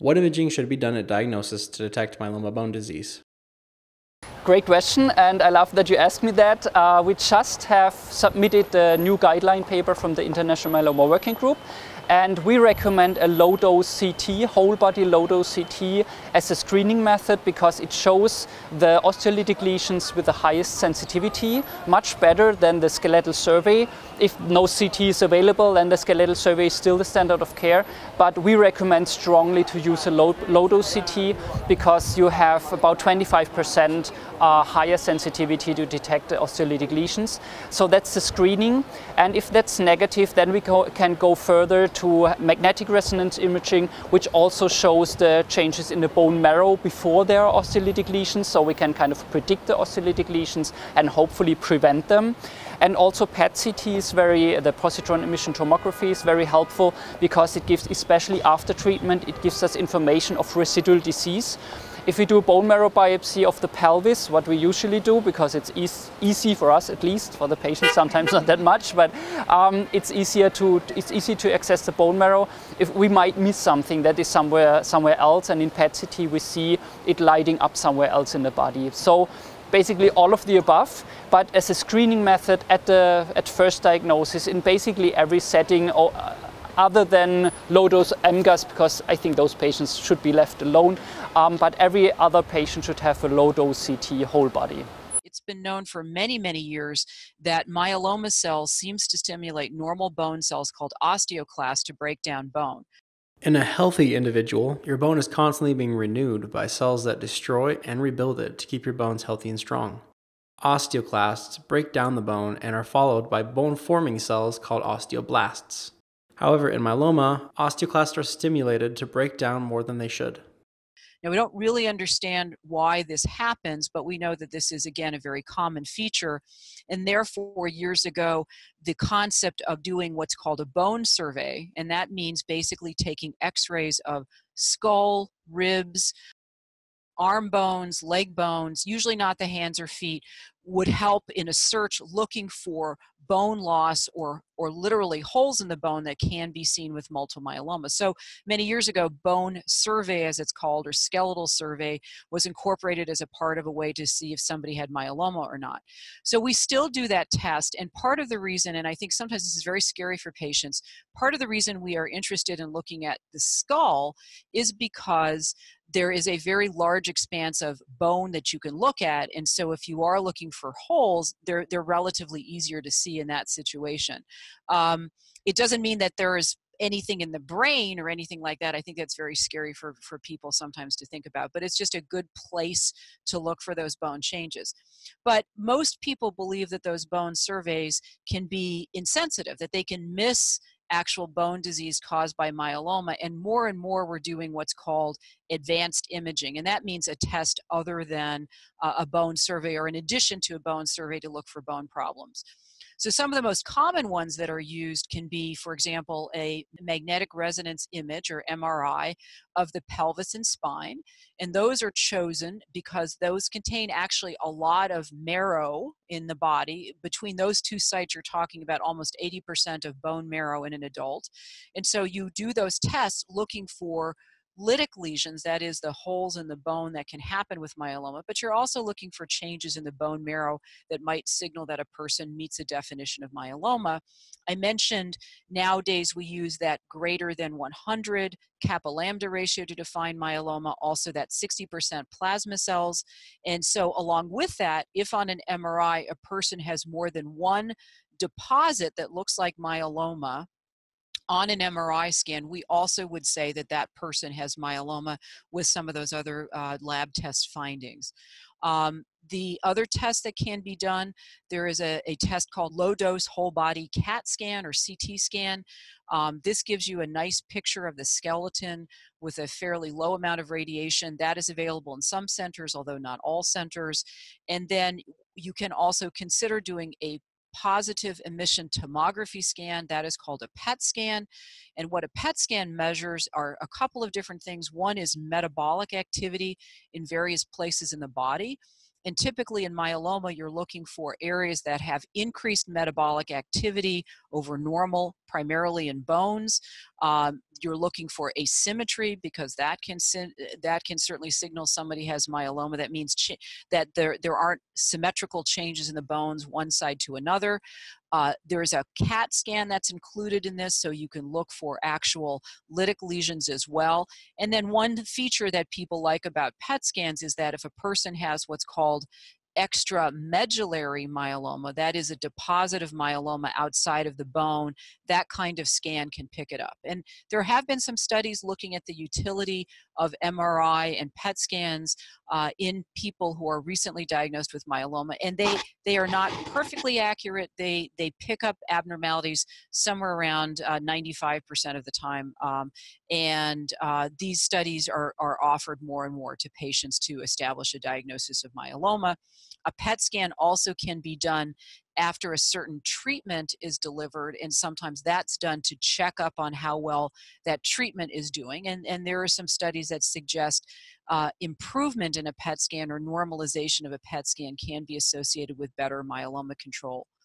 What imaging should be done at diagnosis to detect myeloma bone disease? Great question, and I love that you asked me that. We just have submitted the new guideline paper from the International Myeloma Working Group, and we recommend a low-dose CT, whole-body low-dose CT, as a screening method because it shows the osteolytic lesions with the highest sensitivity, much better than the skeletal survey. If no CT is available, then the skeletal survey is still the standard of care, but we recommend strongly to use a low-dose CT because you have about 25% higher sensitivity to detect the osteolytic lesions. So that's the screening, and if that's negative, then we can go further to magnetic resonance imaging, which also shows the changes in the bone marrow before there are osteolytic lesions, so we can kind of predict the osteolytic lesions and hopefully prevent them. And also PET-CT is the positron emission tomography is very helpful because it gives, especially after treatment, it gives us information of residual disease. If we do a bone marrow biopsy of the pelvis, what we usually do, because it's easy for us, at least for the patient, sometimes not that much, but it's easy to access the bone marrow. If we might miss something that is somewhere else, and in PET-CT we see it lighting up somewhere else in the body. So basically all of the above, but as a screening method at first diagnosis in basically every setting, other than low-dose MGUS, because I think those patients should be left alone, but every other patient should have a low-dose CT whole body. It's been known for many, many years that myeloma cells seems to stimulate normal bone cells called osteoclasts to break down bone. In a healthy individual, your bone is constantly being renewed by cells that destroy and rebuild it to keep your bones healthy and strong. Osteoclasts break down the bone and are followed by bone-forming cells called osteoblasts. However, in myeloma, osteoclasts are stimulated to break down more than they should. Now, we don't really understand why this happens, but we know that this is, again, a very common feature. And therefore, years ago, the concept of doing what's called a bone survey, and that means basically taking x-rays of skull, ribs, arm bones, leg bones, usually not the hands or feet, would help in a search looking for bone loss or literally holes in the bone that can be seen with multiple myeloma. So many years ago, bone survey, as it's called, or skeletal survey, was incorporated as a part of a way to see if somebody had myeloma or not. So we still do that test, and part of the reason, and I think sometimes this is very scary for patients, part of the reason we are interested in looking at the skull is because there is a very large expanse of bone that you can look at, and so if you are looking for holes, they're relatively easier to see in that situation. It doesn't mean that there is anything in the brain or anything like that. I think that's very scary for people sometimes to think about, but it's just a good place to look for those bone changes. But most people believe that those bone surveys can be insensitive, that they can miss actual bone disease caused by myeloma, and more we're doing what's called advanced imaging, and that means a test other than a bone survey or in addition to a bone survey to look for bone problems. So some of the most common ones that are used can be, for example, a magnetic resonance image or MRI of the pelvis and spine. And those are chosen because those contain actually a lot of marrow in the body. Between those two sites, you're talking about almost 80% of bone marrow in an adult. And so you do those tests looking for lytic lesions, that is the holes in the bone that can happen with myeloma, but you're also looking for changes in the bone marrow that might signal that a person meets a definition of myeloma. I mentioned nowadays we use that greater than 100 kappa lambda ratio to define myeloma, also that 60% plasma cells. And so along with that, if on an MRI a person has more than one deposit that looks like myeloma, on an MRI scan, we also would say that that person has myeloma with some of those other lab test findings. The other test that can be done, there is a test called low-dose whole-body CAT scan or CT scan. This gives you a nice picture of the skeleton with a fairly low amount of radiation. That is available in some centers, although not all centers. And then you can also consider doing a positive emission tomography scan. That is called a PET scan. And what a PET scan measures are a couple of different things. One is metabolic activity in various places in the body. And typically in myeloma, you're looking for areas that have increased metabolic activity over normal, primarily in bones. You're looking for asymmetry because that can certainly signal somebody has myeloma. That means that there aren't symmetrical changes in the bones one side to another. There's a CAT scan that's included in this, so you can look for actual lytic lesions as well. And then one feature that people like about PET scans is that if a person has what's called extramedullary myeloma, that is a deposit of myeloma outside of the bone, that kind of scan can pick it up. And there have been some studies looking at the utility of MRI and PET scans in people who are recently diagnosed with myeloma, and they are not perfectly accurate. They pick up abnormalities somewhere around 95% of the time, and these studies are offered more and more to patients to establish a diagnosis of myeloma. A PET scan also can be done after a certain treatment is delivered, and sometimes that's done to check up on how well that treatment is doing. And there are some studies that suggest improvement in a PET scan or normalization of a PET scan can be associated with better myeloma control.